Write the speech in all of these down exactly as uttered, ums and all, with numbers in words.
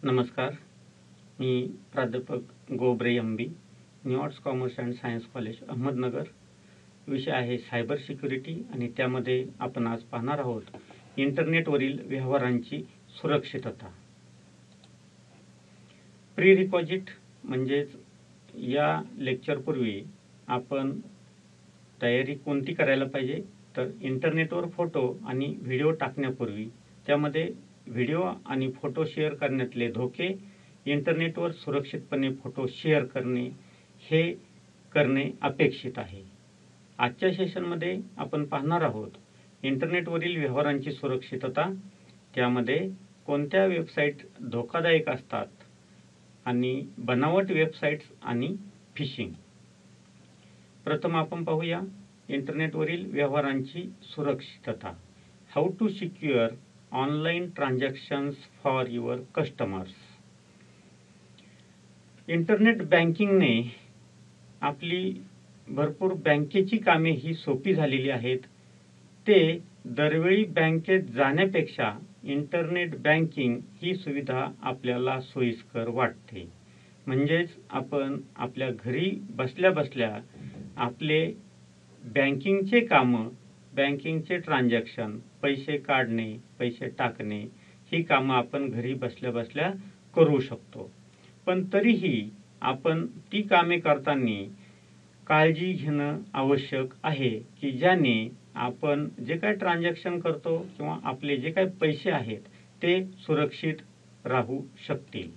नमस्कार. मी प्राध्यापक Gobre M B, new arts commerce and science college Ahmednagar. विषय आहे सायबर सिक्युरिटी आणि त्यामध्ये आपण आज पाहणार आहोत इंटरनेटवरील व्यवहारांची सुरक्षितता. प्री रिक्वाजिट म्हणजेच या लेक्चरपूर्वी आपण तयारी कोणती करायला पाहिजे, तर इंटरनेटवर फोटो आणि व्हिडिओ टाकण्यापूर्वी त्यामध्ये व्हिडिओ आणि फोटो शेअर करण्यातले धोके, इंटरनेटवर सुरक्षितपणे फोटो शेअर करणे हे करणे अपेक्षित आहे. आजच्या सेशनमध्ये आपण पाहणार आहोत इंटरनेटवरील व्यवहारांची सुरक्षितता, त्यामध्ये कोणत्या वेबसाईट धोकादायक असतात आणि बनावट वेबसाईट्स आणि फिशिंग. प्रथम आपण पाहूया इंटरनेटवरील व्यवहारांची सुरक्षितता. How to secure online transactions for your customers. Internet बँकिंगने आपली भरपूर बँकेची कामे ही सोपी झालेली आहेत. ते दरवेळी बँकेत जाण्यापेक्षा इंटरनेट बँकिंग ही सुविधा आपल्याला सोयीस्कर वाटते. म्हणजेच आपण आपल्या घरी बसल्या बसल्या आपले बँकिंगचे कामं, बँकिंगचे ट्रान्झॅक्शन, पैसे काढणे, पैसे टाकणे ही कामं आपण घरी बसल्या बसल्या करू शकतो. पण तरीही आपण ती कामे करताना काळजी घेणं आवश्यक आहे की ज्याने आपण जे काही ट्रान्झॅक्शन करतो किंवा आपले जे काही पैसे आहेत ते सुरक्षित राहू शकतील.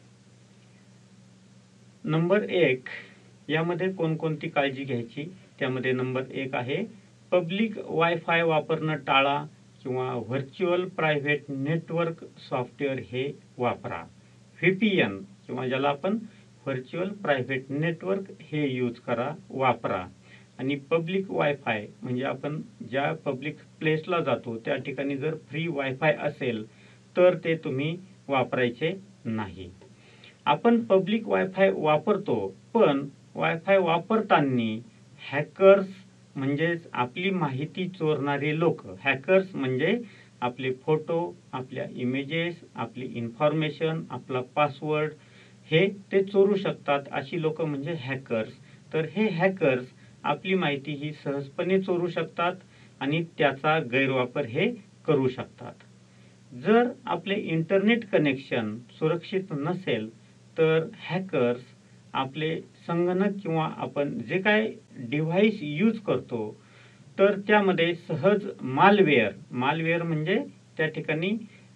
नंबर एक, यामध्ये कोणकोणती काळजी घ्यायची, त्यामध्ये नंबर एक आहे पब्लिक वायफाय वापरणं टाळा किंवा व्हर्च्युअल प्रायव्हेट नेटवर्क सॉफ्टवेअर हे वापरा. व्ही पी एन किंवा ज्याला आपण व्हर्च्युअल प्रायव्हेट नेटवर्क हे यूज करा, वापरा. आणि पब्लिक वायफाय म्हणजे आपण ज्या पब्लिक प्लेसला जातो त्या ठिकाणी जर फ्री वायफाय असेल तर ते तुम्ही वापरायचे नाही. आपण पब्लिक वायफाय वापरतो, पण वायफाय वापरताना हॅकर्स म्हणजेच आपली माहिती चोरणारे लोक, हॅकर्स म्हणजे आपले फोटो, आपल्या इमेजेस, आपली इन्फॉर्मेशन, आपला पासवर्ड हे ते चोरू शकतात. अशी लोक म्हणजे हॅकर्स. तर हे हॅकर्स आपली माहिती ही सहजपणे चोरू शकतात आणि त्याचा गैरवापर हे करू शकतात. जर आपले इंटरनेट कनेक्शन सुरक्षित नसेल तर हॅकर्स आपले संगणक किंवा आपण जे काय डिव्हाइस यूज करतो तर त्यामध्ये सहज मालवेअर, मालवेअर म्हणजे त्या ठिकाणी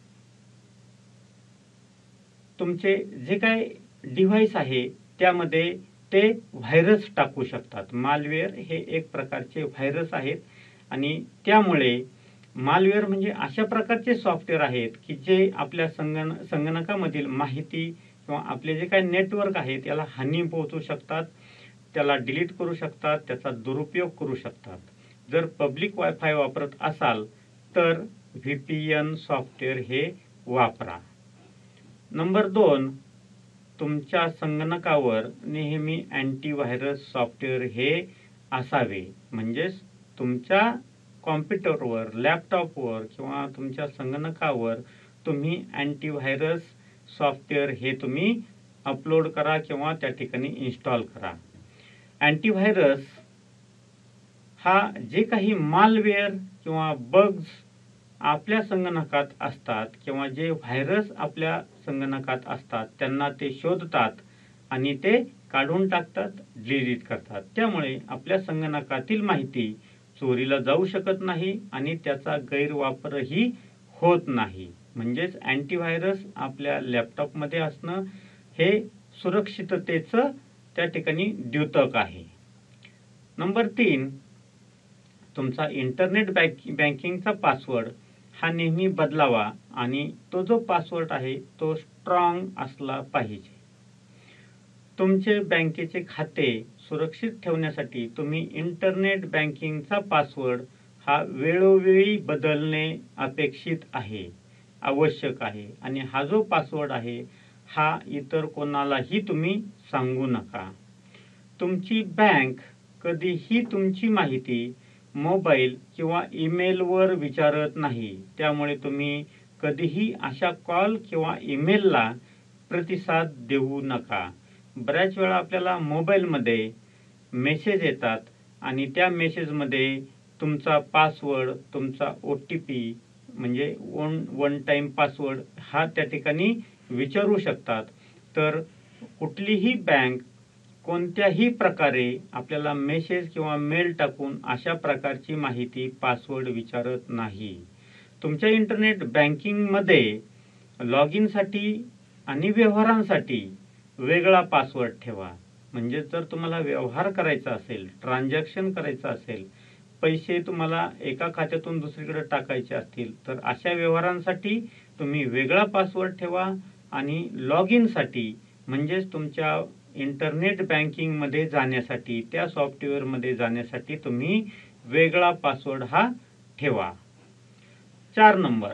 तुमचे जे काय डिव्हाइस आहे त्यामध्ये ते व्हायरस टाकू शकतात. मालवेअर हे एक प्रकारचे व्हायरस आहेत आणि त्यामुळे मालवेअर म्हणजे अशा प्रकारचे सॉफ्टवेअर आहेत की जे आपल्या संगण संगणकामधील माहिती किंवा आपले जे काही नेटवर्क आहे त्याला हानी पोहोचू शकतात, त्याला डिलीट करू शकतात, त्याचा दुरुपयोग करू शकतात. जर पब्लिक वायफाय वापरत असाल तर व्ही पी एन सॉफ्टवेअर हे वापरा. नंबर दोन, तुमच्या संगणकावर नेहमी अँटीव्हायरस सॉफ्टवेअर हे असावे. म्हणजेच तुमच्या कॉम्प्युटरवर, लॅपटॉपवर किंवा तुमच्या संगणकावर तुम्ही अँटीव्हायरस सॉफ्टवेअर हे तुम्ही अपलोड करा किंवा त्या ठिकाणी इन्स्टॉल करा. अँटीव्हायरस हा जे काही मालवेअर किंवा बग्स आपल्या संगणकात असतात किंवा जे व्हायरस आपल्या संगणकात असतात त्यांना ते शोधतात आणि ते काढून टाकतात, डिलीट करतात. त्यामुळे आपल्या संगणकातील माहिती चोरीला जाऊ शकत नाही आणि त्याचा गैरवापरही होत नाही. म्हणजेच अँटीव्हायरस आपल्या लॅपटॉपमध्ये असणं हे सुरक्षिततेचं त्या ठिकाणी द्योतक आहे. नंबर तीन, तुमचा इंटरनेट बँकिंगचा पासवर्ड हा नेहमी बदलावा आणि तो जो पासवर्ड आहे तो स्ट्रॉंग असला पाहिजे. तुमचे बँकेचे खाते सुरक्षित ठेवण्यासाठी तुम्ही इंटरनेट बँकिंगचा पासवर्ड हा वेळोवेळी बदलणे अपेक्षित आहे, आवश्यक आहे. आणि हा जो पासवर्ड आहे हा इतर कोणालाही तुम्ही सांगू नका. तुमची बँक कधीही तुमची माहिती मोबाईल किंवा ईमेलवर विचारत नाही. त्यामुळे तुम्ही कधीही अशा कॉल किंवा ईमेलला प्रतिसाद देऊ नका. बऱ्याच वेळा आपल्याला मोबाईलमध्ये मेसेज येतात आणि त्या मेसेजमध्ये तुमचा पासवर्ड, तुमचा ओ टी पी म्हणजे वन वन टाइम पासवर्ड हा त्या ठिकाणी विचारू शकतात. तर कुठलीही बँक कोणत्याही प्रकारे आपल्याला मेसेज किंवा मेल टाकून अशा प्रकारची माहिती, पासवर्ड विचारत नाही. तुमच्या इंटरनेट बँकिंगमध्ये लॉग इनसाठी आणि व्यवहारांसाठी वेगळा पासवर्ड ठेवा. म्हणजे जर तुम्हाला व्यवहार करायचा असेल, ट्रान्झॅक्शन करायचं असेल, पैसे तुम्हाला एका खात्यातून दुसरीकडे टाकायचे असतील, तर अशा व्यवहारांसाठी तुम्ही वेगळा पासवर्ड ठेवा आणि लॉग इनसाठी म्हणजेच तुमच्या इंटरनेट बँकिंगमध्ये जाण्यासाठी, त्या सॉफ्टवेअरमध्ये जाण्यासाठी तुम्ही वेगळा पासवर्ड हा ठेवा. चार नंबर,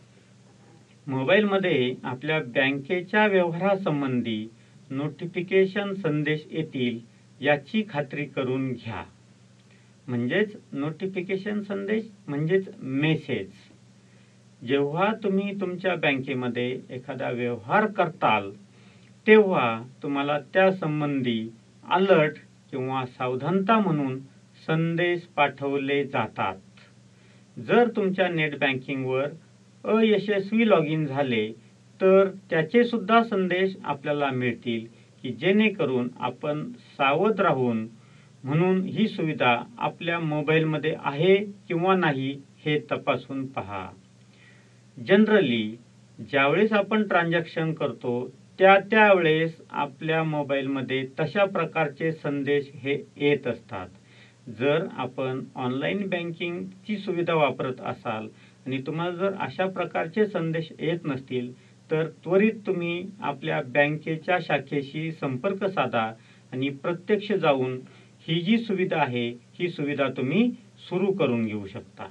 मोबाईलमध्ये आपल्या बँकेच्या व्यवहारासंबंधी नोटिफिकेशन संदेश येतील याची खात्री करून घ्या. म्हणजेच नोटिफिकेशन संदेश म्हणजेच मेसेज. जेव्हा तुम्ही तुमच्या बँकेमध्ये एखादा व्यवहार करताल तेव्हा तुम्हाला त्या संबंधी अलर्ट किंवा सावधानता म्हणून संदेश पाठवले जातात. जर तुमच्या नेट बँकिंगवर अयशस्वी लॉग इन झाले तर त्याचे सुद्धा संदेश आपल्याला मिळतील की जेणेकरून आपण सावध राहून म्हणून ही सुविधा आपल्या मोबाईलमध्ये आहे किंवा नाही हे तपासून पहा. जनरली ज्यावेळेस आपण ट्रान्झॅक्शन करतो त्या त्यावेळेस आपल्या मोबाईलमध्ये तशा प्रकारचे संदेश हे येत असतात. जर आपण ऑनलाईन बँकिंगची सुविधा वापरत असाल आणि तुम्हाला जर अशा प्रकारचे संदेश येत नसतील तर त्वरित तुम्ही आपल्या बँकेच्या शाखेशी संपर्क साधा आणि प्रत्यक्ष जाऊन ही जी सुविधा आहे ही सुविधा तुम्ही सुरू करून घेऊ शकता.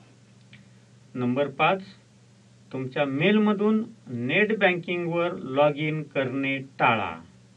नंबर पाच, तुमच्या मेलमधून नेट बँकिंगवर लॉग इन करणे टाळा.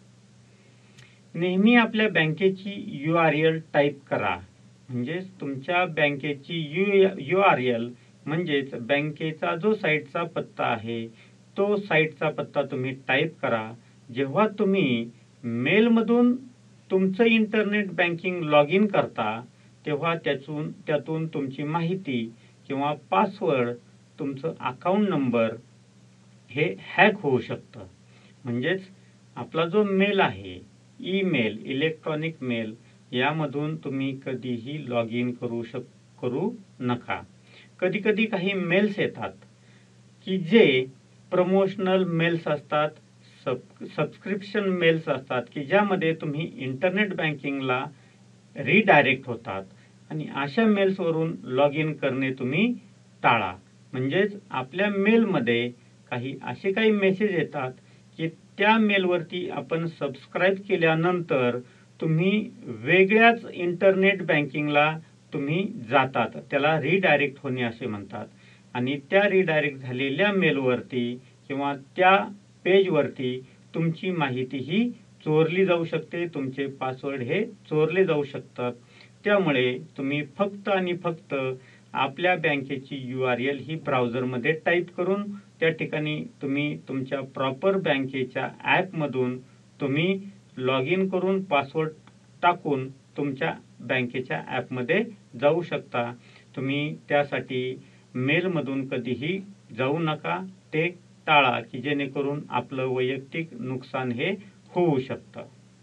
नेहमी आपल्या बँकेची यू आर एल टाईप करा. म्हणजेच तुमच्या बँकेची यू यू आर एल म्हणजेच बँकेचा जो साईटचा पत्ता आहे तो साईटचा पत्ता तुम्ही टाईप करा. जेव्हा तुम्ही मेलमधून तुमचं इंटरनेट बँकिंग लॉग इन करता तेव्हा त्यातून त्यातून तुमची माहिती किंवा पासवर्ड, तुमचं अकाउंट नंबर हे हॅक होऊ शकतं. म्हणजेच आपला जो मेल आहे, ईमेल, इलेक्ट्रॉनिक मेल यामधून तुम्ही कधीही लॉग इन करू शक करू नका. कधी कधी काही मेल्स येतात की जे प्रमोशनल मेल्स असतात, सब सबस्क्रिप्शन मेल्स असतात की ज्यामध्ये तुम्ही इंटरनेट बँकिंगला रिडायरेक्ट होतात आणि अशा मेल्सवरून लॉग इन करणे तुम्ही टाळा. म्हणजेच आपल्या मेलमध्ये काही असे काही मेसेज येतात की त्या मेलवरती आपण सबस्क्राईब केल्यानंतर तुम्ही वेगळ्याच इंटरनेट बँकिंगला तुम्ही जातात. त्याला रिडायरेक्ट होणे असे म्हणतात. आणि त्या रिडायरेक्ट झालेल्या मेलवरती किंवा त्या पेजवरती तुमची माहिती ही चोरली जाऊ शकते, तुमचे पासवर्ड हे चोरले जाऊ शकतात. त्यामुळे तुम्ही फक्त आणि फक्त आपल्या बँकेची यू आर एल ही ब्राउझरमध्ये टाईप करून त्या ठिकाणी तुम्ही तुमच्या प्रॉपर बँकेच्या ॲपमधून तुम्ही लॉग इन करून पासवर्ड टाकून तुमच्या बँकेच्या ॲपमध्ये जाऊ शकता. तुम्ही त्यासाठी मेलमधून कधीही जाऊ नका. ते टाळा की जेणेकरून आपलं वैयक्तिक नुकसान हे होऊ शकतं.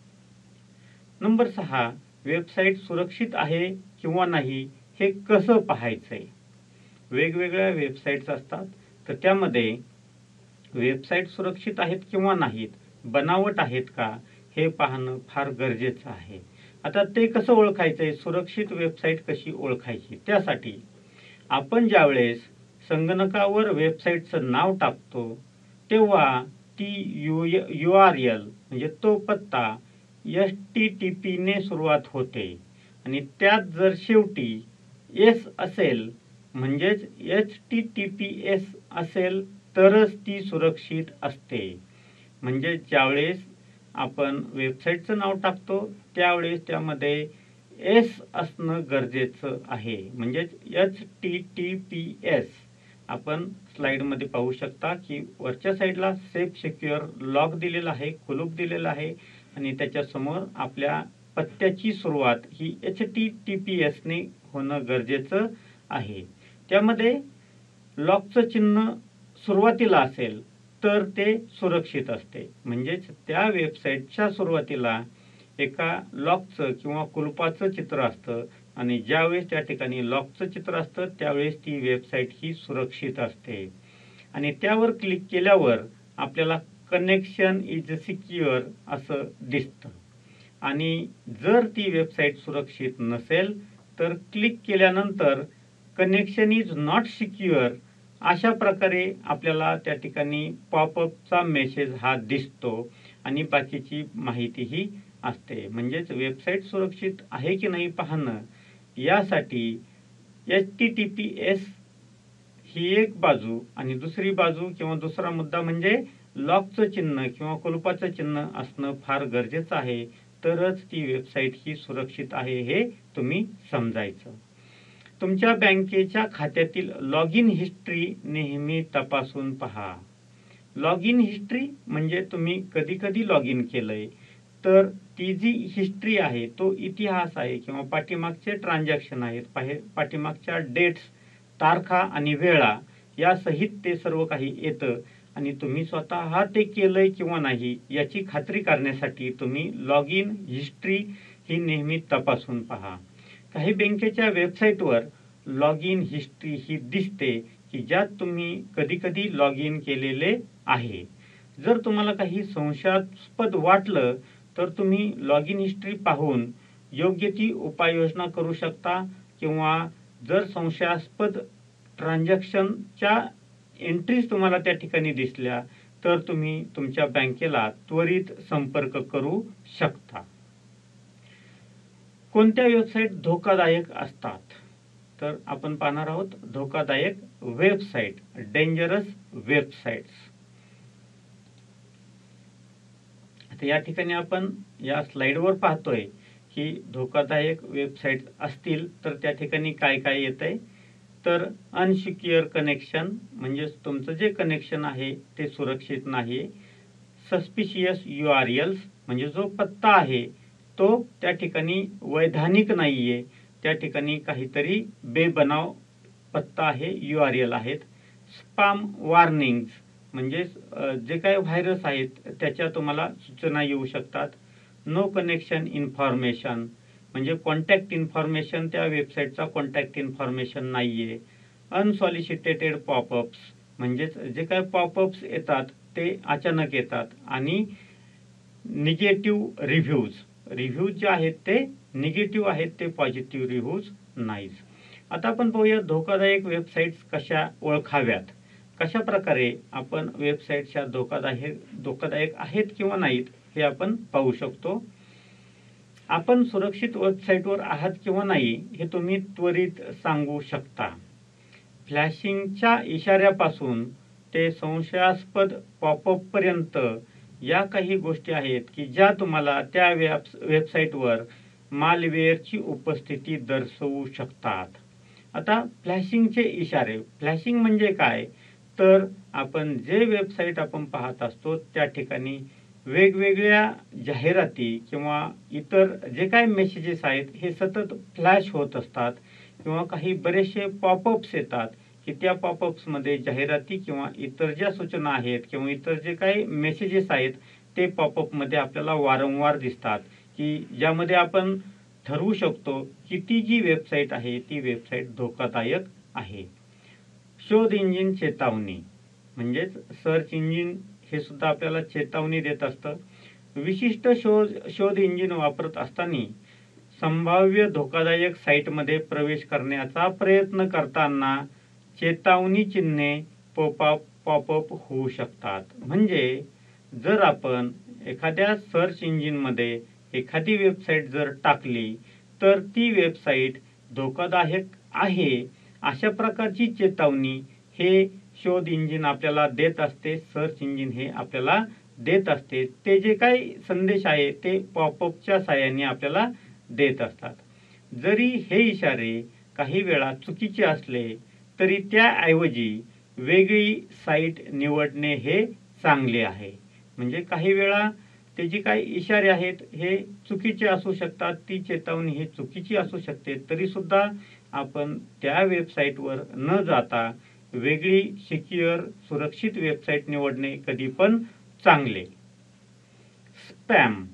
नंबर सहा, वेबसाईट सुरक्षित आहे किंवा नाही हे कसं पाहायचंय. वेगवेगळ्या वेबसाईट्स असतात तर त्यामध्ये वेबसाईट सुरक्षित आहेत किंवा नाहीत, बनावट आहेत का हे पाहणं फार गरजेचं आहे. आता ते कसं ओळखायचंय, सुरक्षित वेबसाईट कशी ओळखायची, त्यासाठी आपण ज्यावेळेस संगणकावर वेबसाईटचं नाव टाकतो तेव्हा ती यू यू आर एल म्हणजे तो पत्ता एच टी टी पी ने सुरुवात होते आणि त्यात जर शेवटी एस असेल म्हणजेच H T T P S असेल तरच ती सुरक्षित असते. म्हणजे ज्यावेळेस आपण वेबसाईटचं नाव टाकतो त्यावेळेस त्यामध्ये एस असणं गरजेचं आहे. म्हणजेच H T T P S आपण स्लाइडमध्ये पाहू शकता की वरच्या साईडला सेफ सिक्युअर लॉक दिलेला आहे, कुलूप दिलेला आहे आणि त्याच्या समोर आपल्या पत्त्याची सुरुवात ही H T T P S ने होणं गरजेचं आहे. त्यामध्ये लॉकचं चिन्ह सुरुवातीला असेल तर ते सुरक्षित असते. म्हणजेच त्या वेबसाईटच्या सुरुवातीला एका लॉकचं किंवा कुलपाचं चित्र असतं आणि ज्यावेळेस त्या ठिकाणी लॉकचं चित्र असतं त्यावेळेस ती वेबसाईट ही सुरक्षित असते. आणि त्यावर क्लिक केल्यावर आपल्याला कनेक्शन इज सिक्युअर असं दिसतं. आणि जर ती वेबसाईट सुरक्षित नसेल तर क्लिक केल्यानंतर कनेक्शन इज नॉट सिक्युअर अशा प्रकारे आपल्याला त्या ठिकाणी पॉपअपचा मेसेज हा दिसतो आणि बाकीची माहितीही असते. म्हणजेच वेबसाईट सुरक्षित आहे की नाही पाहणं यासाठी H T T P S ही एक बाजू आणि दुसरी बाजू किंवा दुसरा मुद्दा म्हणजे लॉकचं चिन्ह किंवा कुलपाचं चिन्ह असणं फार गरजेचं आहे. तरच ती वेबसाईट ही सुरक्षित आहे हे तुम्ही समजायचं. तुमच्या बँकेच्या खात्यातील लॉग इन हिस्ट्री नेहमी तपासून पहा. लॉग इन हिस्ट्री म्हणजे तुम्ही कधी कधी लॉग इन केलंय तर ती जी हिस्ट्री आहे तो इतिहास आहे किंवा पाठीमागचे ट्रान्झॅक्शन आहेत, पाठीमागच्या डेट्स, तारखा आणि वेळा या सहित ते सर्व काही येतं आणि तुम्ही स्वतः ते केलंय किंवा नाही याची खात्री करण्यासाठी तुम्ही लॉग इन हिस्ट्री ही नेहमी तपासून पहा. काही बँकेच्या वेबसाईटवर लॉग इन हिस्ट्री ही दिसते की ज्यात तुम्ही कधी कधी लॉग इन केलेले आहे. जर तुम्हाला काही संशयास्पद वाटलं तर तुम्ही लॉग इन हिस्ट्री पाहून योग्य ती उपाययोजना करू शकता किंवा जर संशयास्पद ट्रान्झॅक्शनच्या एंट्रीज तुम्हाला त्या ठिकाणी दिसल्या तर तुम्ही तुमच्या बँकेला त्वरित संपर्क करू शकता. कोणत्या वेबसाईट धोकादायक असतात तर आपण पाहणार आहोत धोकादायक वेबसाईट, डेंजरस वेबसाईट्स. आता या ठिकाणी आपण या स्लाइडवर पाहतोय की धोकादायक वेबसाईट असतील तर त्या ठिकाणी काय काय येतंय तर अनसिक्युअर कनेक्शन म्हणजे तुमचं जे कनेक्शन आहे ते सुरक्षित नाही. सस्पिशियस यू आर एल्स म्हणजे जो पत्ता आहे तो त्या ठिकाणी वैधानिक नाहीये, त्या ठिकाणी काहीतरी बेबनाव पत्ता आहे, यू आर एल आहेत. स्पॅम वॉर्निंग्स म्हणजे जे काही व्हायरस आहेत त्याच्या तुम्हाला सूचना येऊ शकतात. नो कनेक्शन इन्फॉर्मेशन म्हणजे कॉन्टॅक्ट इन्फॉर्मेशन त्या वेबसाईटचा कॉन्टॅक्ट इन्फॉर्मेशन नाहीये. अनसॉलिसिटेटेड पॉपअप्स म्हणजेच जे काही पॉपअप्स येतात ते अचानक येतात. आणि निगेटिव्ह रिव्ह्यूज, रिव्ह्यूज जे आहेत ते निगेटिव्ह आहेत, ते पॉझिटिव्ह रिव्ह्यूज नाहीत. आता आपण पाहूया धोकादायक वेबसाईट्स कशा ओळखाव्यात, कशा प्रकारे आपण वेबसाईटच्या धोकादायक धोकादायक आहेत किंवा नाहीत हे आपण पाहू शकतो. आपण सुरक्षित वेबसाईटवर आहात किंवा नाही हे तुम्ही त्वरित सांगू शकता. फ्लॅशिंगच्या इशाऱ्यापासून ते संशयास्पद पॉपअप पर्यंत या काही गोष्टी आहेत की ज्या तुम्हाला त्या वेबसाईटवर मालवेअरची उपस्थिती दर्शवू शकतात. आता फ्लॅशिंगचे इशारे, फ्लॅशिंग म्हणजे काय तर आपण जे वेबसाईट आपण पाहत असतो त्या ठिकाणी वेगवेगळ्या जाहिराती किंवा इतर जे काही मेसेजेस आहेत हे सतत फ्लॅश होत असतात किंवा काही बरेचसे पॉपअप्स येतात की त्या पॉपअप्समध्ये जाहिराती किंवा इतर ज्या सूचना आहेत किंवा इतर जे काही मेसेजेस आहेत ते पॉपअपमध्ये आपल्याला वारंवार दिसतात की ज्यामध्ये आपण ठरवू शकतो की ती जी वेबसाईट आहे ती वेबसाईट धोकादायक आहे. शोध इंजिन चेतावणी म्हणजेच सर्च इंजिन हे सुद्धा आपल्याला चेतावणी देत असतं. विशिष्ट शोध शोध इंजिन वापरत असताना संभाव्य धोकादायक साईटमध्ये प्रवेश करण्याचा प्रयत्न करताना चेतावणी चिन्हे पॉपअप पॉपअप होऊ शकतात. म्हणजे जर आपण एखाद्या सर्च इंजिनमध्ये एखादी वेबसाईट जर टाकली तर ती वेबसाईट धोकादायक आहे अशा प्रकारची चेतावणी हे शोध इंजिन आपल्याला देत असते, सर्च इंजिन हे आपल्याला देत असते. ते जे काही संदेश आहे ते पॉपअपच्या साहाय्याने आपल्याला देत असतात. जरी हे इशारे काही वेळा चुकीचे असले तरी त्याऐवजी वेगळी साईट निवडणे हे चांगले आहे. म्हणजे काही वेळा ते जे काही इशारे आहेत हे चुकीचे असू शकतात, ती चेतावणी ही चुकीची असू शकते, तरी सुद्धा आपण त्या वेबसाईटवर न जाता वेगळी सिक्युअर सुरक्षित वेबसाईट निवडणे कधी पण चांगले. स्पॅम,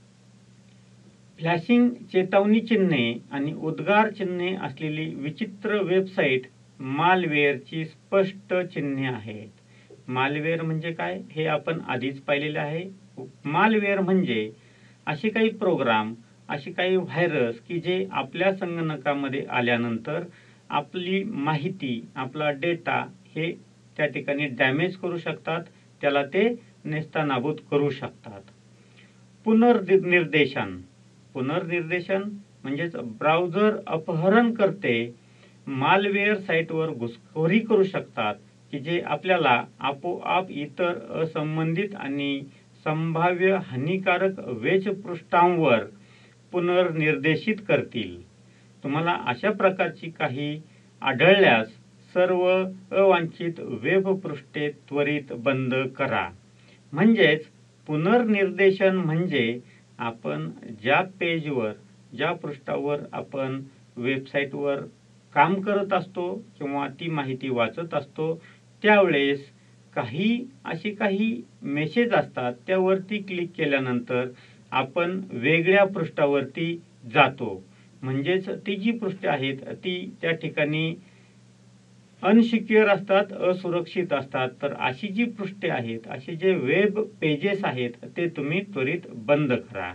फ्लॅशिंग चेतावणी चिन्हे आणि उद्गार चिन्हे असलेली विचित्र वेबसाईट मालवेअरची स्पष्ट चिन्हे आहेत. मालवेअर म्हणजे काय हे आपण आधीच पाहिलेले आहे. मालवेअर म्हणजे असे काही प्रोग्राम, असे काही व्हायरस की जे आपल्या संगणकामध्ये आल्यानंतर आपली माहिती, आपला डेटा हे त्या ठिकाणी डॅमेज करू शकतात, त्याला ते नेस्तनाबूत करू शकतात. पुनर्निर्देशन, पुनर्निर्देशन म्हणजेच ब्राउझर अपहरण करते मालवेअर साईटवर घुसखोरी करू शकतात की जे आपल्याला आपोआप इतर असंबंधित आणि संभाव्य हानिकारक वेबपृष्ठांवर पुनर्निर्देशित करतील. तुम्हाला अशा प्रकारची काही आढळल्यास सर्व अवांछित वेबपृष्ठे त्वरित बंद करा. म्हणजेच पुनर्निर्देशन म्हणजे आपण ज्या पेजवर, ज्या पृष्ठावर आपण वेबसाईटवर काम करत असतो किंवा ती माहिती वाचत असतो त्यावेळेस काही अशी काही मेसेज असतात, त्यावरती क्लिक केल्यानंतर आपण वेगळ्या पृष्ठावरती जातो. म्हणजेच ती जी पृष्ठे आहेत ती त्या ठिकाणी अनसिक्युअर असतात, असुरक्षित असतात. तर अशी जी पृष्ठे आहेत, असे जे वेब पेजेस आहेत ते तुम्ही त्वरित बंद करा.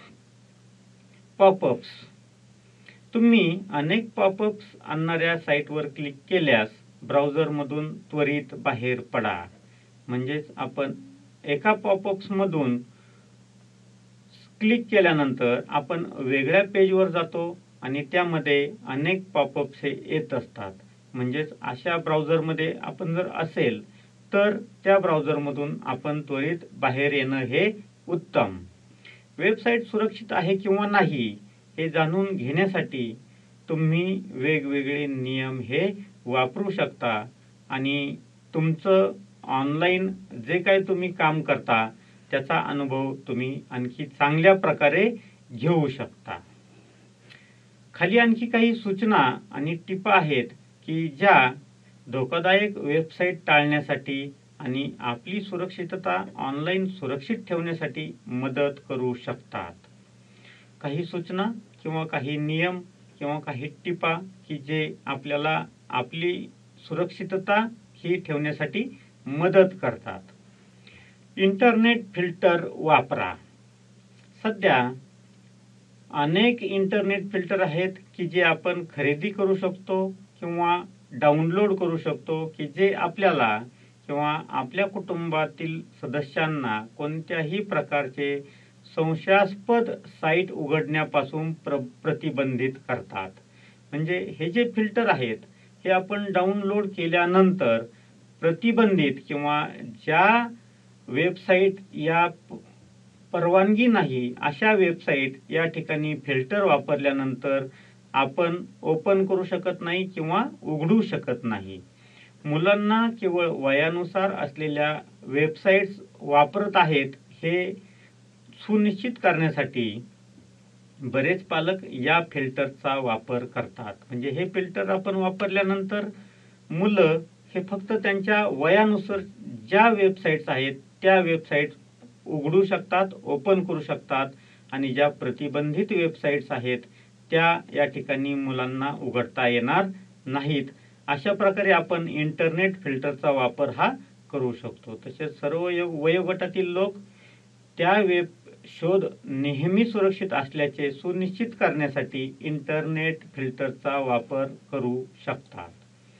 पॉपअप्स, तुम्ही अनेक पॉपअप्स आणणाऱ्या साईटवर क्लिक केल्यास ब्राउझरमधून त्वरित बाहेर पडा. म्हणजेच आपण एका पॉपअप्समधून क्लिक केल्यानंतर आपण वेगळ्या पेजवर जातो आणि त्यामध्ये अनेक पॉपअप्स येत असतात. म्हणजेच अशा ब्राउझरमध्ये आपण जर असेल तर त्या ब्राउझरमधून आपण त्वरित बाहेर येणं हे उत्तम. वेबसाईट सुरक्षित आहे किंवा नाही हे जाणून घेण्यासाठी तुम्ही वेगवेगळे नियम हे वापरू शकता आणि तुमचं ऑनलाईन जे काही तुम्ही काम करता त्याचा अनुभव तुम्ही आणखी चांगल्या प्रकारे घेऊ शकता. खाली आणखी काही सूचना आणि टिपा आहेत की ज्या धोकादायक वेबसाईट टाळण्यासाठी आणि आपली सुरक्षितता ऑनलाईन सुरक्षित ठेवण्यासाठी मदत करू शकतात. काही सूचना किंवा काही नियम किंवा काही टिपा की जे आपल्याला आपली सुरक्षितता ही ठेवण्यासाठी मदत करतात. इंटरनेट फिल्टर वापरा. सध्या अनेक इंटरनेट फिल्टर आहेत की जे आपण खरेदी करू शकतो किंवा डाउनलोड करू शकतो की जे आपल्याला किंवा आपल्या कुटुंबातील सदस्यांना कोणत्याही प्रकारचे संशयास्पद साईट उघडण्यापासून प्र प्रतिबंधित करतात. म्हणजे हे जे फिल्टर आहेत हे आपण डाउनलोड केल्यानंतर प्रतिबंधित किंवा ज्या वेबसाईट या परवानगी नाही अशा वेबसाईट या ठिकाणी फिल्टर वापरल्यानंतर आपण ओपन करू शकत नाही किंवा उघडू शकत नाही. मुलांना केवळ वयानुसार असलेल्या वेबसाईट्स वापरत आहेत हे सुनिश्चित करण्यासाठी बरेच पालक या फिल्टरचा वापर करतात. म्हणजे हे फिल्टर आपण वापरल्यानंतर मुलं हे फक्त त्यांच्या वयानुसार ज्या वेबसाईट्स आहेत त्या वेबसाईट्स उघडू शकतात, ओपन करू शकतात आणि ज्या प्रतिबंधित वेबसाईट्स आहेत त्या या ठिकाणी मुलांना उघडता येणार नाहीत. अशा प्रकारे आपण इंटरनेट फिल्टरचा वापर हा करू शकतो. तसेच सर्व वयोगटातील लोक त्या वेब शोध नेहमी सुरक्षित असल्याचे सुनिश्चित करण्यासाठी इंटरनेट फिल्टरचा वापर करू शकतात.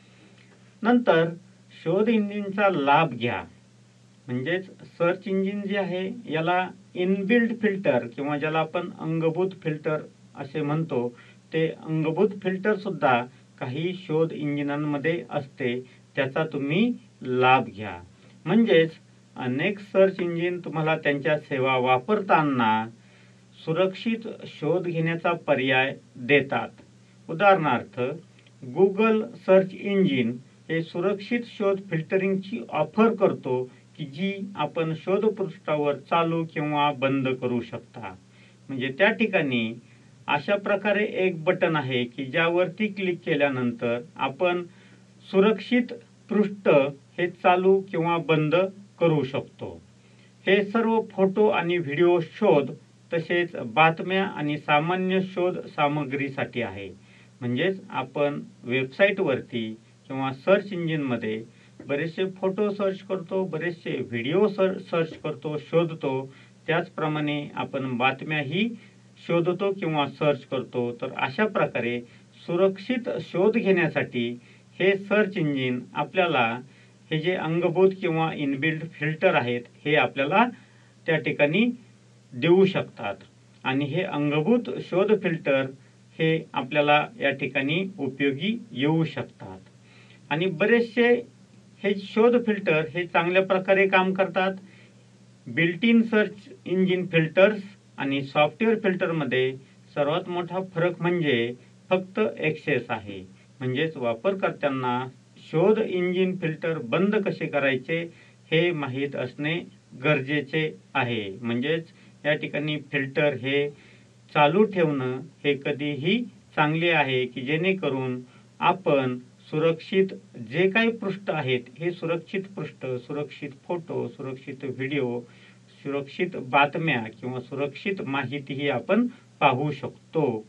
नंतर शोध इंजिनचा लाभ घ्या. म्हणजेच सर्च इंजिन जे आहे याला इनबिल्ट फिल्टर किंवा ज्याला आपण अंगभूत फिल्टर असे म्हणतो ते अंगभूत फिल्टर सुद्धा काही शोध इंजिनांमध्ये असते, त्याचा तुम्ही लाभ घ्या. म्हणजेच अनेक सर्च इंजिन तुम्हाला त्यांच्या सेवा वापरताना सुरक्षित शोध घेण्याचा पर्याय देतात. उदाहरणार्थ गुगल सर्च इंजिन हे सुरक्षित शोध फिल्टरिंगची ऑफर करतो की जी आपण शोधपृष्ठावर चालू किंवा बंद करू शकता. म्हणजे त्या ठिकाणी अशा प्रकारे एक बटन आहे की ज्यावरती क्लिक केल्यानंतर आपण सुरक्षित पृष्ठ हे चालू किंवा बंद करू शकतो. हे सर्व फोटो आणि व्हिडिओ शोध तसेच बातम्या आणि सामान्य शोध सामग्रीसाठी आहे. म्हणजेच आपण वेबसाईटवरती किंवा सर्च इंजिनमध्ये बरेचसे फोटो सर्च करतो, बरेचसे व्हिडिओ सर्च करतो, शोधतो. त्याचप्रमाणे आपण बातम्याही शोधतो किंवा सर्च करतो. तर अशा प्रकारे सुरक्षित शोध घेण्यासाठी हे सर्च इंजिन आपल्याला हे जे अंगभूत किंवा इनबिल्ट फिल्टर आहेत हे आपल्याला त्या ठिकाणी देऊ शकतात. आणि हे अंगभूत शोध फिल्टर हे आपल्याला या ठिकाणी उपयोगी येऊ शकतात. आणि बरेचसे हे शोध फिल्टर हे चांगल्या प्रकारे काम करतात. Built in search engine filters आणि सॉफ्टवेअर फिल्टरमध्ये सर्वात मोठा फरक म्हणजे फक्त ॲक्सेस आहे. म्हणजेच वापरकर्त्यांना शोध इंजिन फिल्टर बंद कसे करायचे हे माहीत असणे गरजेचे आहे. म्हणजेच या ठिकाणी फिल्टर हे चालू ठेवणं हे कधीही चांगले आहे की जेणेकरून आपण सुरक्षित जे काही पृष्ठ आहेत हे सुरक्षित पृष्ठ, सुरक्षित फोटो, सुरक्षित व्हिडिओ, सुरक्षित बातम्या किंवा सुरक्षित माहितीही आपण पाहू शकतो.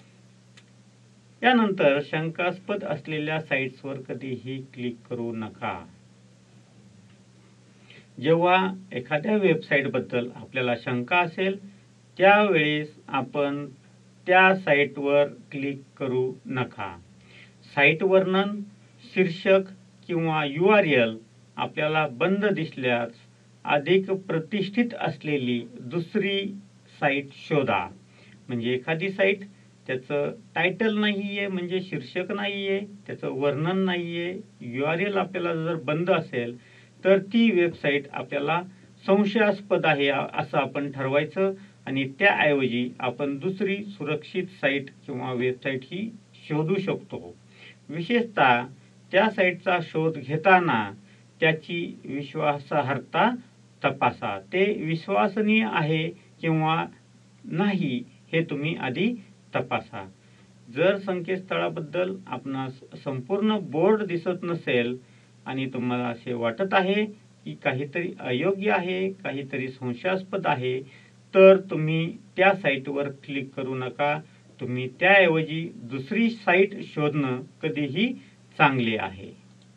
यानंतर शंकास्पद असलेल्या साइट्सवर कधीही क्लिक करू नका. जेव्हा एखाद्या वेबसाईटबद्दल आपल्याला शंका असेल त्यावेळेस आपण त्या साइटवर क्लिक करू नका. साइट वर्णन, शीर्षक किंवा यू आर एल आपल्याला बंद दिसल्यास अधिक प्रतिष्ठित असलेली दुसरी साइट शोधा. म्हणजे एखादी साइट त्याचं टायटल नाहीये, म्हणजे शीर्षक नाहीये, त्याचं वर्णन नाहीये, यू आर एल आपल्याला जर बंद असेल तर ती वेबसाईट आपल्याला संशयास्पद आहे असं आपण ठरवायचं आणि त्याऐवजी आपण दुसरी सुरक्षित साइट किंवा वेबसाईट ही शोधू शकतो. विशेषतः त्या साइटचा शोध घेताना त्याची विश्वासार्हता तपासा. ते विश्वसनीय आहे किंवा नाही हे तुम्ही आधी तपासा. जर संकेतस्थळाबद्दल आपणास संपूर्ण बोर्ड दिसत नसेल आणि तुम्हाला असे वाटत आहे की काहीतरी अयोग्य आहे, काहीतरी संशयास्पद आहे, तर तुम्ही त्या साइटवर क्लिक करू नका. तुम्ही त्याऐवजी दुसरी साइट शोधणं कधीही चांगले आहे.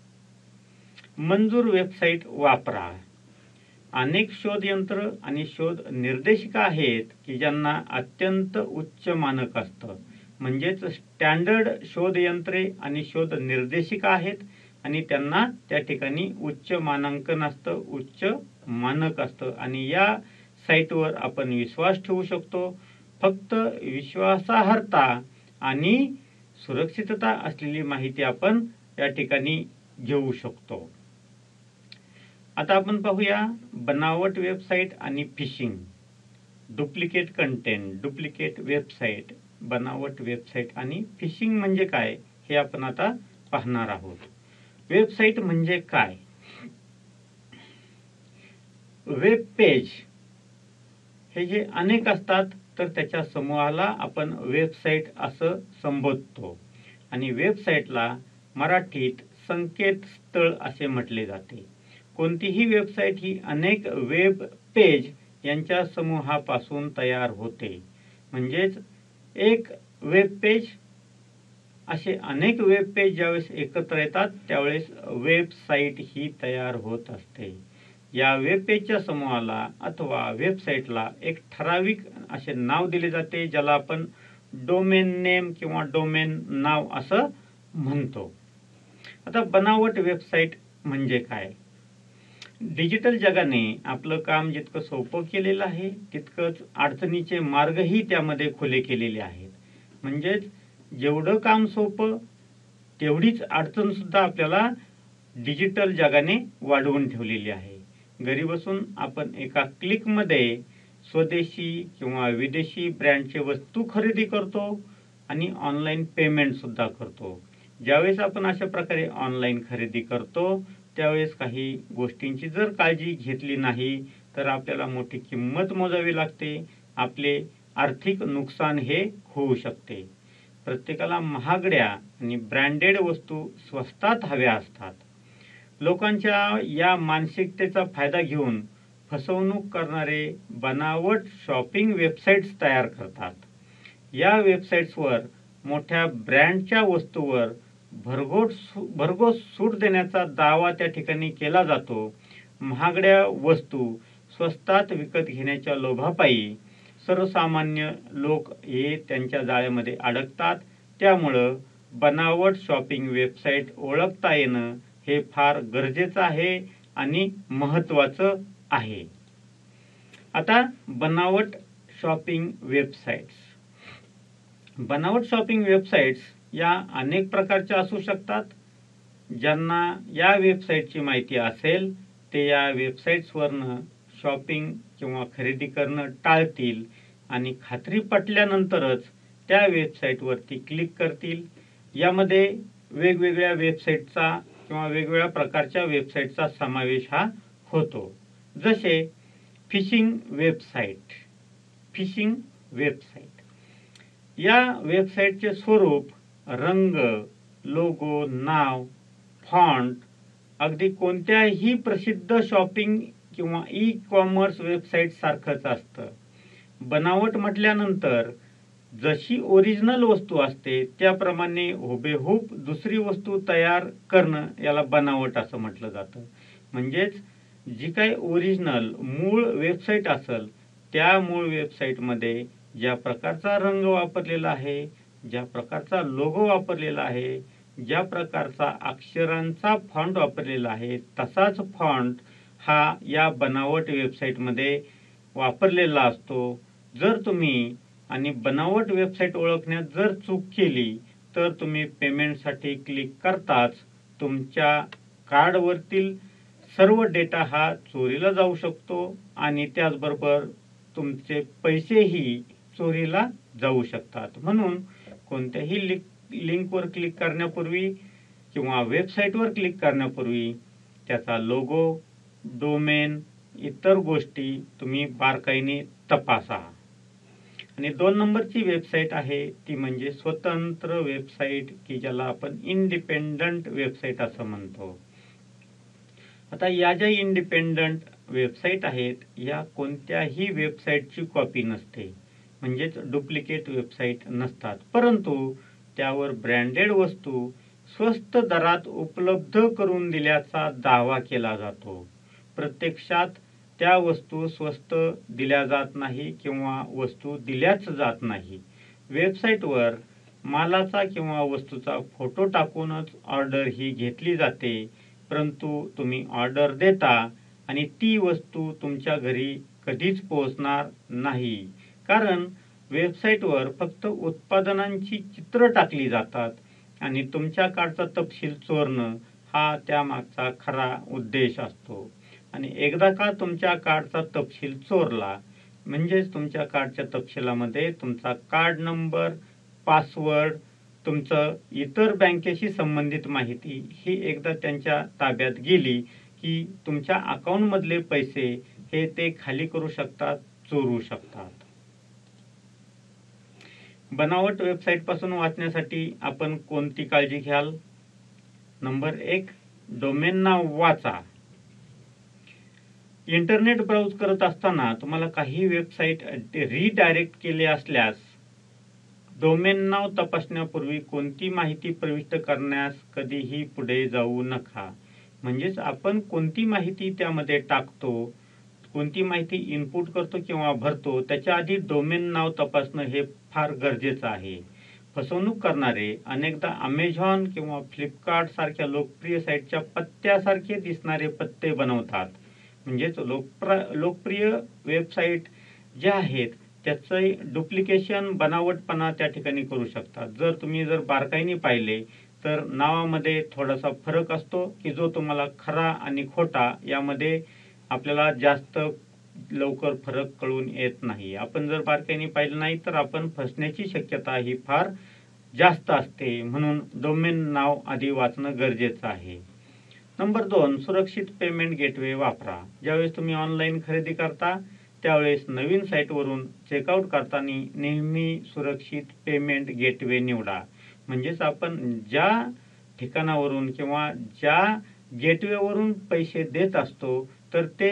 मंजूर वेबसाईट वापरा. अनेक शोध यंत्र आणि शोध निर्देशिका आहेत की ज्यांना अत्यंत उच्च मानक असतं. म्हणजेच स्टँडर्ड शोध यंत्रे आणि शोध निर्देशिका आहेत आणि त्यांना त्या ठिकाणी उच्च मानांकन असतं, उच्च मानक असतं आणि या साइटवर आपण विश्वास ठेवू शकतो. फक्त विश्वासार्हता आणि सुरक्षितता असलेली माहिती आपण या ठिकाणी घेऊ शकतो. आता आपण पाहूया बनावट वेबसाईट आणि phishing. Duplicate content, duplicate website, बनावट वेबसाईट आणि फिशिंग म्हणजे काय हे आपण आता पाहणार आहोत. वेबसाईट म्हणजे काय? वेब पेज हे जे अनेक असतात तर त्याच्या समूहाला आपण वेबसाईट असं संबोधतो आणि वेबसाईटला मराठीत संकेतस्थळ असे म्हटले जाते. कोणतीही वेबसाईट ही अनेक वेब पेज यांच्या समूहापासून तयार होते. म्हणजेच एक वेब पेज असे अनेक वेब पेज ज्यावेळेस एकत्र येतात त्यावेळेस वेबसाईट ही तयार होत असते. या वेब पेजच्या समूहाला अथवा वेबसाईटला एक ठराविक असे नाव दिले जाते ज्याला आपण डोमेन नेम किंवा डोमेन नाव असं म्हणतो. आता बनावट वेबसाईट म्हणजे काय? डिजिटल जगाने आपलं काम जितकं सोपं केलेलं आहे तितकंच अडचणीचे मार्गही त्यामध्ये खुले केलेले आहेत. म्हणजेच जेवढं काम सोपं तेवढीच अडचण सुद्धा आपल्याला डिजिटल जगाने वाढवून ठेवलेली आहे. घरी बसून आपण एका क्लिकमध्ये स्वदेशी किंवा विदेशी ब्रँडचे वस्तू खरेदी करतो आणि ऑनलाईन पेमेंट सुद्धा करतो. ज्यावेळेस आपण अशा प्रकारे ऑनलाईन खरेदी करतो त्यावेळेस काही गोष्टींची जर काळजी घेतली नाही तर आपल्याला मोठी किंमत मोजावी लागते, आपले आर्थिक नुकसान हे होऊ शकते. प्रत्येकाला महागड्या आणि ब्रँडेड वस्तू स्वस्तात हव्या असतात. लोकांच्या या मानसिकतेचा फायदा घेऊन फसवणूक करणारे बनावट शॉपिंग वेबसाईट्स तयार करतात. या वेबसाईट्सवर मोठ्या ब्रँडच्या वस्तूवर भरघोस भरघोस सूट देण्याचा दावा त्या ठिकाणी केला जातो. महागड्या वस्तू स्वस्तात विकत घेण्याच्या लोभापायी सर्वसामान्य लोक हे त्यांच्या जाळ्यामध्ये अडकतात. त्यामुळं बनावट शॉपिंग वेबसाईट ओळखता येणं हे फार गरजेचं आहे आणि महत्त्वाचं आहे. आता बनावट शॉपिंग वेबसाईट्स. बनावट शॉपिंग वेबसाईट्स या अनेक प्रकारच्या असू शकतात. ज्यांना या वेबसाईटची माहिती असेल ते या वेबसाईट्सवरनं शॉपिंग किंवा खरेदी करणं टाळतील आणि खात्री पटल्यानंतरच त्या वेबसाईटवरती क्लिक करतील. यामध्ये वेगवेगळ्या वेबसाईटचा किंवा वेगवेगळ्या प्रकारच्या वेबसाईटचा समावेश हा होतो. जसे फिशिंग वेबसाईट. फिशिंग वेबसाईट या वेबसाईटचे स्वरूप, रंग, लोगो, नाव, फॉन्ट अगदी कोणत्याही प्रसिद्ध शॉपिंग किंवा ई कॉमर्स वेबसाईट सारखंच असतं. बनावट म्हटल्यानंतर जशी ओरिजिनल वस्तू असते त्याप्रमाणे हुबेहूब दुसरी वस्तू तयार करणं याला बनावट असं म्हटलं जातं. म्हणजेच जी काही ओरिजिनल मूळ वेबसाईट असेल त्या मूळ वेबसाईटमध्ये ज्या प्रकारचा रंग वापरलेला आहे, ज्या प्रकारचा लोगो वापरलेला आहे, ज्या प्रकारचा अक्षरांचा फॉन्ट वापरलेला आहे तसाच फॉन्ट हा या बनावट वेबसाईटमध्ये वापरलेला असतो. जर तुम्ही आणि बनावट वेबसाईट ओळखण्यात जर चूक केली तर तुम्ही पेमेंटसाठी क्लिक करताच तुमच्या कार्डवरील सर्व डेटा हा चोरीला जाऊ शकतो आणि त्याचबरोबर तुमचे पैसेही चोरीला जाऊ शकतात. म्हणून कोणत्याही लिंक लिंकवर क्लिक करण्यापूर्वी किंवा वेबसाईटवर क्लिक करण्यापूर्वी त्याचा लोगो, डोमेन, इतर गोष्टी तुम्ही बारकाईने तपासा. आणि दोन नंबरची वेबसाईट आहे ती म्हणजे स्वतंत्र वेबसाईट की ज्याला आपण इंडिपेंडंट वेबसाईट असं म्हणतो. आता या ज्या इंडिपेंडंट वेबसाईट आहेत या कोणत्याही वेबसाईटची कॉपी नसते, म्हणजेच डुप्लिकेट वेबसाईट नसतात, परंतु त्यावर ब्रँडेड वस्तू स्वस्त दरात उपलब्ध करून दिल्याचा दावा केला जातो. प्रत्यक्षात त्या वस्तू स्वस्त दिल्या जात नाही किंवा वस्तू दिल्याच जात नाही. वेबसाईटवर मालाचा किंवा वस्तूचा फोटो टाकूनच ऑर्डर ही घेतली जाते, परंतु तुम्ही ऑर्डर देता आणि ती वस्तू तुमच्या घरी कधीच पोहोचणार नाही, कारण वेबसाईटवर फक्त उत्पादनांची चित्र टाकली जातात आणि तुमच्या कार्डचा तपशील चोरणं हा त्यामागचा खरा उद्देश असतो. आणि एकदा का तुमच्या कार्डचा तपशील चोरला म्हणजेच तुमच्या कार्डच्या तपशिलामध्ये तुमचा कार्ड नंबर, पासवर्ड, तुमचं इतर बँकेशी संबंधित माहिती ही एकदा त्यांच्या ताब्यात गेली की तुमच्या अकाउंटमधले पैसे हे ते खाली करू शकतात, चोरू शकतात. बनावट वेबसाईट पासून वाचण्यासाठी आपण कोणती काळजी घ्याल? नंबर एक, डोमेन नाव वाचा. इंटरनेट ब्राउज करत असताना तुम्हाला काही वेबसाईट रिडायरेक्ट केले असल्यास डोमेन नाव तपासण्यापूर्वी कोणती माहिती प्रविष्ट करण्यास कधीही पुढे जाऊ नका. म्हणजेच आपण कोणती माहिती त्यामध्ये टाकतो, कोणती माहिती इनपुट करतो किंवा भरतो त्याच्या आधी डोमेन नाव तपासणं हे फार गरजेचं आहे. फसवणूक करणारे अनेकदा अमेझॉन किंवा फ्लिपकार्ट सारख्या लोकप्रिय साईटच्या पत्त्यासारखे दिसणारे पत्ते बनवतात. म्हणजेच लोकप्र लोकप्रिय वेबसाईट ज्या आहेत त्याचे डुप्लिकेशन, बनावटपणा त्या ठिकाणी करू शकतात. जर तुम्ही जर बारकाईने पाहिले तर नावामध्ये थोडासा फरक असतो की जो तुम्हाला खरा आणि खोटा यामध्ये आपल्याला जास्त लवकर फरक कळून येत नाही. आपण जर बारकाईने पाहिलं नाही तर आपण फसण्याची शक्यता ही फार जास्त असते, म्हणून डोमेन नाव आधी वाचणं गरजेचं आहे. नंबर दोन, सुरक्षित पेमेंट गेटवे वापरा. ज्यावेळेस तुम्ही ऑनलाईन खरेदी करता त्यावेळेस नवीन साईटवरून चेकआउट करताना नेहमी सुरक्षित पेमेंट गेटवे निवडा. म्हणजेच आपण ज्या ठिकाणावरून किंवा ज्या गेटवेवरून पैसे देत असतो तर ते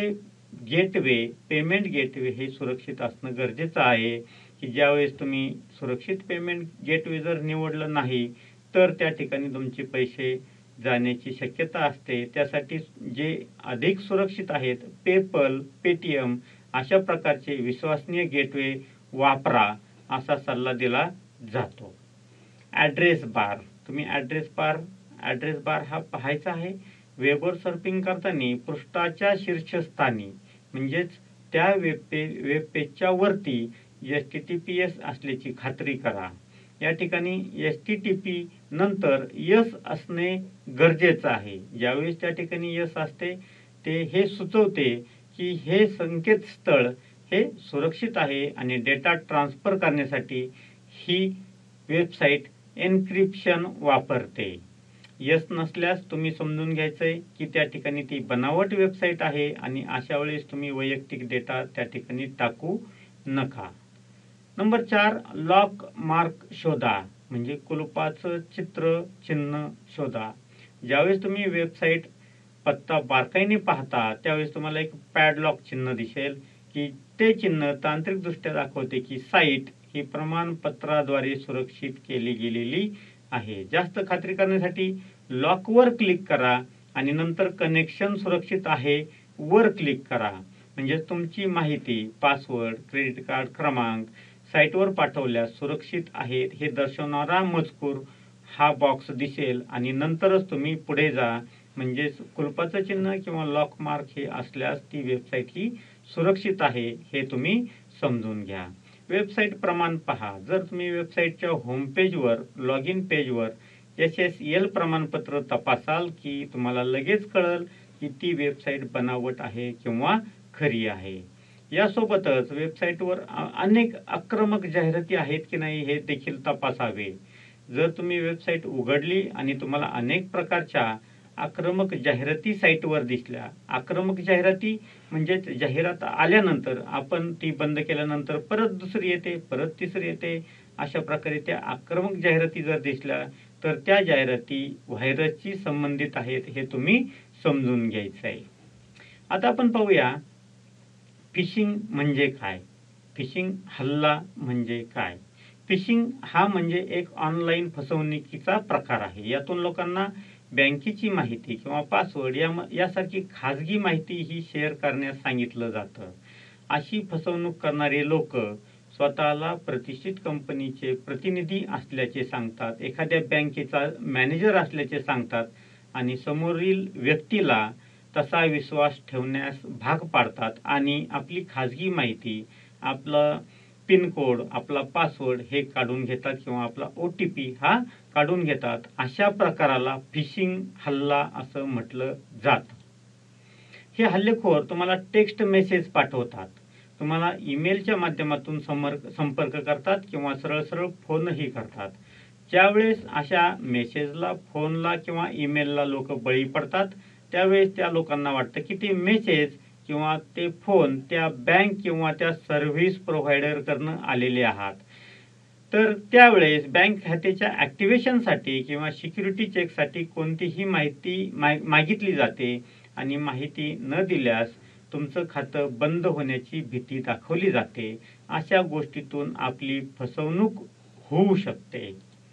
गेटवे, पेमेंट गेटवे हे सुरक्षित असणं गरजेचं आहे, की ज्यावेळेस तुम्ही सुरक्षित पेमेंट गेटवे जर निवडलं नाही तर त्या ठिकाणी तुमचे पैसे जाण्याची शक्यता असते. त्यासाठी जे अधिक सुरक्षित आहेत, पेपल, पेटीएम अशा प्रकारचे विश्वसनीय गेटवे वापरा असा सल्ला दिला जातो. ॲड्रेस बार, तुम्ही ॲड्रेस बार ॲड्रेस बार हा पाहायचा आहे. वेबवर सर्फिंग करताना पृष्ठाच्या शीर्षस्थानी म्हणजेच त्या वेब पेज वेब पेजच्या वरती H T T P S असल्याची खात्री करा. या ठिकाणी एच टी टी पी नंतर यस असणे गरजेचं आहे. ज्यावेळेस त्या ठिकाणी यस असते ते हे सुचवते की हे संकेतस्थळ हे सुरक्षित आहे आणि डेटा ट्रान्सफर करण्यासाठी ही वेबसाईट एन्क्रिप्शन वापरते. यस नसल्यास तुम्ही समजून घ्यायचंय की त्या ठिकाणी ती बनावट वेबसाईट आहे आणि अशा वेळेस तुम्ही वैयक्तिक डेटा त्या ठिकाणी टाकू नका. नंबर चार, लॉक मार्क शोधा, म्हणजे कुलपाचं चित्र चिन्ह शोधा. ज्यावेळेस तुम्ही वेबसाईट पत्ता बारकाईने पाहता त्यावेळेस तुम्हाला एक पॅडलॉक चिन्ह दिसेल की ते चिन्ह तांत्रिकदृष्ट्या दाखवते की साईट ही प्रमाणपत्राद्वारे सुरक्षित केली गेलेली आहे. जास्त खात्री करण्यासाठी लॉकवर क्लिक करा आणि नंतर कनेक्शन सुरक्षित आहे वर क्लिक करा. म्हणजे तुमची माहिती, पासवर्ड, क्रेडिट कार्ड क्रमांक साईटवर पाठवल्यास सुरक्षित आहेत हे दर्शवणारा मजकूर हा बॉक्स दिसेल आणि नंतरच तुम्ही पुढे जा. म्हणजेच कुलपाचं चिन्ह किंवा लॉक मार्क हे असल्यास ती वेबसाईट ही सुरक्षित आहे हे तुम्ही समजून घ्या. वेबसाईट प्रमाण पहा. जर तुम्ही वेबसाईटच्या होम पेजवर, लॉग इन पेजवर एस एस एल प्रमाणपत्र तपासाल की तुम्हाला लगेच कळेल की ती वेबसाईट बनावट आहे किंवा खरी आहे. यासोबतच वेबसाईटवर अनेक आक्रमक जाहिराती आहेत की नाही हे देखील तपासावे. जर तुम्ही वेबसाईट उघडली आणि तुम्हाला अनेक प्रकारच्या आक्रमक जाहिराती साईटवर दिसल्या, आक्रमक जाहिराती म्हणजेच जाहिरात आल्यानंतर आपण ती बंद केल्यानंतर परत दुसरी येते, परत तिसरी येते, अशा प्रकारे त्या आक्रमक जाहिराती जर दिसल्या तर त्या जाहिराती व्हायरसशी संबंधित आहेत हे तुम्ही समजून घ्यायचं आहे. आता आपण पाहूया फिशिंग म्हणजे काय, फिशिंग हल्ला म्हणजे काय. फिशिंग हा म्हणजे एक ऑनलाईन फसवणुकीचा प्रकार आहे. यातून लोकांना बँकेची माहिती किंवा पासवर्ड या यासारखी खाजगी माहिती ही शेअर करण्यास सांगितलं जातं. अशी फसवणूक करणारे लोक स्वतःला प्रतिष्ठित कंपनीचे प्रतिनिधी असल्याचे सांगतात, एखाद्या बँकेचा मॅनेजर असल्याचे सांगतात आणि समोरील व्यक्तीला तसा विश्वास ठेवण्यास भाग पाडतात आणि आपली खाजगी माहिती, आपला पिन कोड, आपला पासवर्ड हे काढून घेतात किंवा आपला ओ टी पी हा काढून घेतात. अशा प्रकाराला फिशिंग हल्ला असं म्हटलं जातं. हे हल्लेखोर तुम्हाला टेक्स्ट मेसेज पाठवतात, तुम्हाला ईमेलच्या माध्यमातून संपर्क करतात किंवा सरळ सरळ फोनही करतात. ज्यावेळेस अशा मेसेजला, फोनला किंवा ईमेलला लोक बळी पडतात त्यावेळेस त्या लोकांना वाटतं की ते मेसेज किंवा ते फोन त्या बँक किंवा त्या सर्व्हिस प्रोव्हायडर करणं आलेले आहात. तर त्यावेळेस बँक खात्याच्या ॲक्टिव्हेशनसाठी किंवा सिक्युरिटी चेकसाठी कोणतीही माहिती मागितली जाते आणि माहिती न दिल्यास तुमचं खातं बंद होण्याची भीती दाखवली जाते. अशा गोष्टीतून आपली फसवणूक होऊ शकते.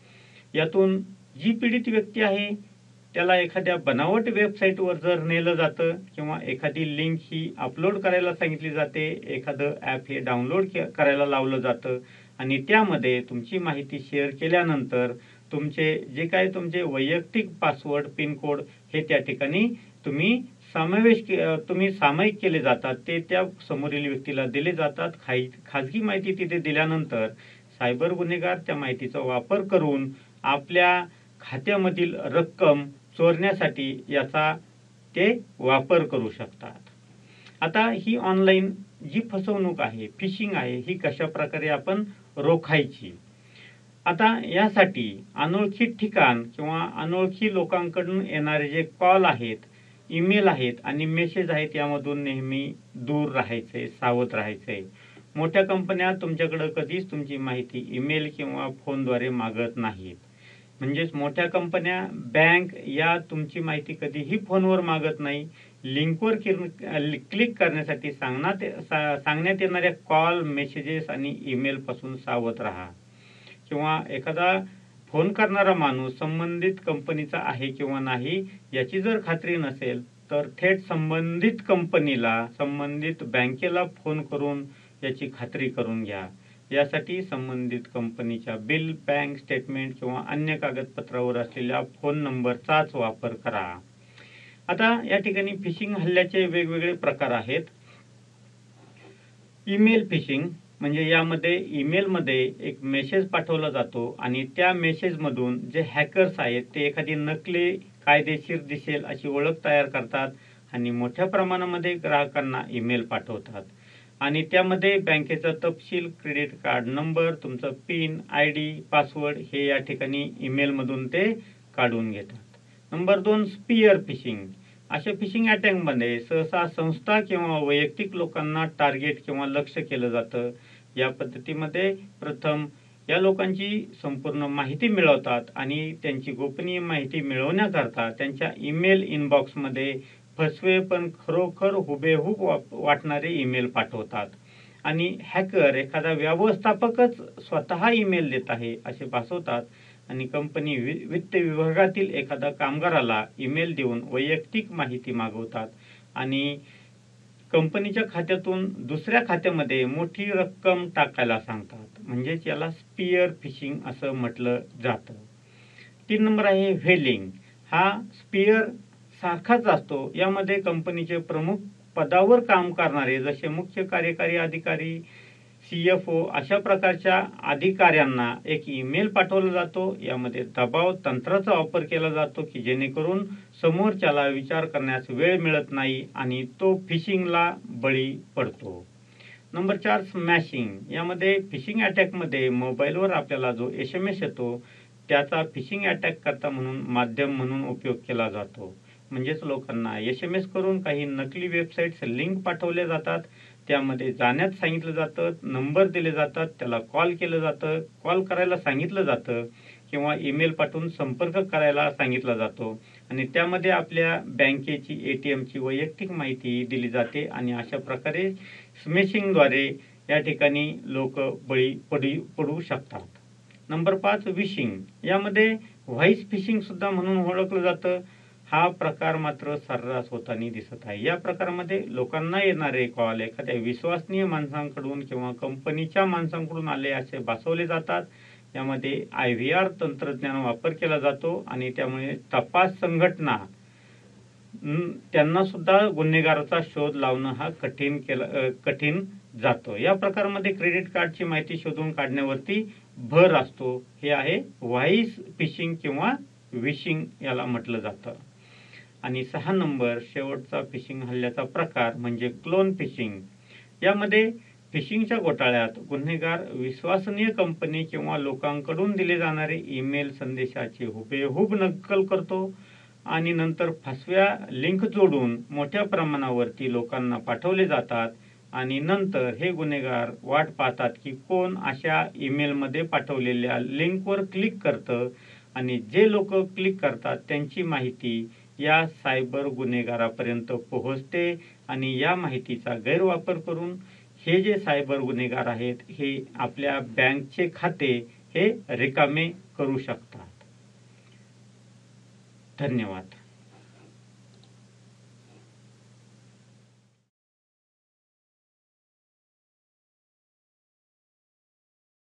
यातून जी पीडित व्यक्ती आहे त्याला एखाद्या बनावट वेबसाईटवर जर नेलं जातं किंवा एखादी लिंक ही अपलोड करायला सांगितली जाते, एखादं ॲप हे डाउनलोड करायला लावलं जातं आणि त्यामध्ये तुमची माहिती शेअर केल्यानंतर तुमचे जे काय तुमचे वैयक्तिक पासवर्ड, पिन कोड हे त्या ठिकाणी तुम्ही समावेश तुम्ही सामायिक केले जातात, ते त्या समोरील व्यक्तीला दिले जातात. खाई खाजगी माहिती तिथे दिल्यानंतर सायबर गुन्हेगार त्या माहितीचा वापर करून आपल्या खात्यामधील रक्कम चोरण्यासाठी याचा ते वापर करू शकतात. आता ही ऑनलाईन जी फसवणूक आहे, फिशिंग आहे, ही कशा प्रकारे आपण रोखायची. आता यासाठी अनोळखी ठिकाण किंवा अनोळखी लोकांकडून येणारे जे कॉल आहेत, ईमेल आहेत आणि मेसेज आहेत यामधून नेहमी दूर राहायचे, सावध राहायचे. मोठ्या कंपन्या तुमच्याकडे कधीच तुमची माहिती ईमेल किंवा फोनद्वारे मागत नाहीत. म्हणजेच मोठ्या कंपन्या, बँक या तुमची माहिती कधीही फोनवर मागत नाही. लिंकवर क्लिक करण्यासाठी सांगण्यात सांगण्यात येणाऱ्या कॉल, मेसेजेस आणि ईमेल पासून सावध राहा. किंवा एखादा फोन करणारा माणूस संबंधित कंपनीचा आहे किंवा नाही याची जर खात्री नसेल तर थेट संबंधित कंपनीला, संबंधित बँकेला फोन करून याची खात्री करून घ्या. यासाठी संबंधित कंपनीच्या बिल, बँक स्टेटमेंट किंवा अन्य कागदपत्रावर असलेल्या फोन नंबरचाच वापर करा. आता या ठिकाणी फिशिंग हल्ल्याचे वेगवेगळे प्रकार आहेत. ईमेल फिशिंग म्हणजे यामध्ये ईमेलमध्ये एक मेसेज पाठवला जातो आणि त्या मेसेजमधून जे हॅकर्स आहेत ते एखादी नकली, कायदेशीर दिसेल अशी ओळख तयार करतात आणि मोठ्या प्रमाणामध्ये ग्राहकांना ईमेल पाठवतात आणि त्यामध्ये बँकेचा तपशील, क्रेडिट कार्ड नंबर, तुमचं पिन, आय डी, पासवर्ड हे या ठिकाणी ईमेलमधून ते काढून घेतात. नंबर दोन, स्पियर फिशिंग. अशा फिशिंग अटॅकमध्ये सहसा संस्था किंवा वैयक्तिक लोकांना टार्गेट किंवा लक्ष्य केलं जातं. या पद्धतीमध्ये प्रथम या लोकांची संपूर्ण माहिती मिळवतात आणि त्यांची गोपनीय माहिती मिळवण्याकरता त्यांच्या ईमेल इनबॉक्समध्ये फसवे पण खरोखर हुबेहूब वाटणारे ईमेल पाठवतात आणि हॅकर एखादा व्यवस्थापकच स्वतः ईमेल देत आहे असे भासवतात आणि कंपनी वित्त विभागातील एखाद्या कामगाराला ईमेल देऊन वैयक्तिक माहिती मागवतात आणि कंपनीच्या खात्यातून दुसऱ्या खात्यामध्ये मोठी रक्कम टाकायला सांगतात. म्हणजेच याला स्पियर फिशिंग असं म्हटलं जातं. तीन नंबर आहे व्हेलिंग. हा स्पियर सारखाच असतो. यामध्ये कंपनीचे प्रमुख पदावर काम करणारे जसे मुख्य कार्यकारी अधिकारी, सी एफ ओ अशा प्रकारच्या अधिकाऱ्यांना एक ईमेल पाठवला जातो. यामध्ये दबाव तंत्राचा वापर केला जातो की जेणेकरून समोरच्याला विचार करण्यास वेळ मिळत नाही आणि तो फिशिंगला बळी पडतो. नंबर चार, स्मॅशिंग. यामध्ये फिशिंग अटॅकमध्ये मोबाईलवर आपल्याला जो एस एम एस येतो त्याचा फिशिंग अटॅक करता म्हणून माध्यम म्हणून उपयोग केला जातो. म्हणजेच लोकांना एस एम एस करून काही नकली वेबसाईट्स लिंक पाठवल्या जातात. त्यामध्ये जाण्यात सांगितलं जातं, नंबर दिले जातात, त्याला कॉल केलं जातं, कॉल करायला सांगितलं जातं किंवा ईमेल पाठवून संपर्क करायला सांगितला जातो आणि त्यामध्ये आपल्या बँकेची, ए टी एमची वैयक्तिक माहिती दिली जाते आणि अशा प्रकारे स्मॅशिंगद्वारे या ठिकाणी लोक बळी पडू पडू शकतात. नंबर पाच, विशिंग. यामध्ये व्हॉइस फिशिंग सुद्धा म्हणून ओळखलं जातं. हा प्रकार मात्र सर्रास होताना दिसत आहे. या प्रकारामध्ये लोकांना येणारे कॉल एखाद्या विश्वसनीय माणसांकडून किंवा कंपनीच्या माणसांकडून आले असे भासवले जातात. यामध्ये आय व्ही आर तंत्रज्ञान वापर केला जातो आणि त्यामुळे तपास संघटना त्यांना सुद्धा गुन्हेगाराचा शोध लावणं हा कठीण केलं कठीण जातो. या प्रकारामध्ये क्रेडिट कार्डची माहिती शोधून काढण्यावरती भर असतो. हे आहे व्हॉइस फिशिंग किंवा विशिंग याला म्हटलं जातं. आणि सहा नंबर शेवटचा फिशिंग हल्ल्याचा प्रकार म्हणजे क्लोन फिशिंग. यामध्ये फिशिंगच्या घोटाळ्यात गुन्हेगार विश्वसनीय कंपनी किंवा लोकांकडून दिले जाणारे ईमेल संदेशाची हुबेहूब नक्कल करतो आणि नंतर फसव्या लिंक जोडून मोठ्या प्रमाणावरती लोकांना पाठवले जातात आणि नंतर हे गुन्हेगार वाट पाहतात की कोण अशा ईमेलमध्ये पाठवलेल्या लिंकवर क्लिक करतं आणि जे लोक क्लिक करतात त्यांची माहिती या सायबर गुन्हेगारापर्यंत पोहोचते आणि या माहितीचा गैरवापर करून हे जे सायबर गुन्हेगार आहेत हे आपल्या बँकचे खाते हे रिकामे करू शकतात. धन्यवाद.